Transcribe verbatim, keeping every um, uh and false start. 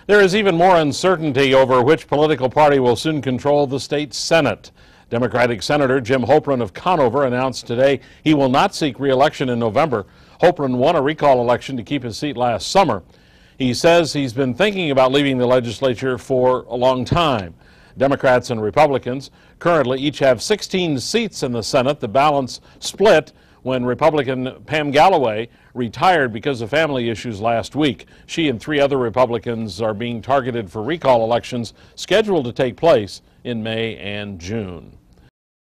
There is even more uncertainty over which political party will soon control the state Senate. Democratic Senator Jim Hopren of Conover announced today he will not seek re-election in November. Hopren won a recall election to keep his seat last summer. He says he's been thinking about leaving the legislature for a long time. Democrats and Republicans currently each have sixteen seats in the Senate. The balance split when Republican Pam Galloway retired because of family issues last week. She and three other Republicans are being targeted for recall elections scheduled to take place in May and June.